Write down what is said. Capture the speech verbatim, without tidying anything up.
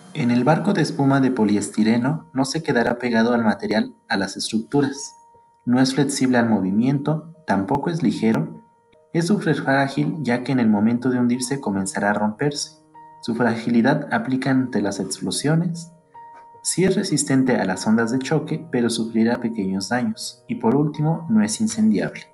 En el barco de espuma de poliestireno no se quedará pegado al material a las estructuras. No es flexible al movimiento, tampoco es ligero. Es súper frágil ya que en el momento de hundirse comenzará a romperse. Su fragilidad aplica ante las explosiones. Sí es resistente a las ondas de choque, pero sufrirá pequeños daños. Y por último, no es incendiable.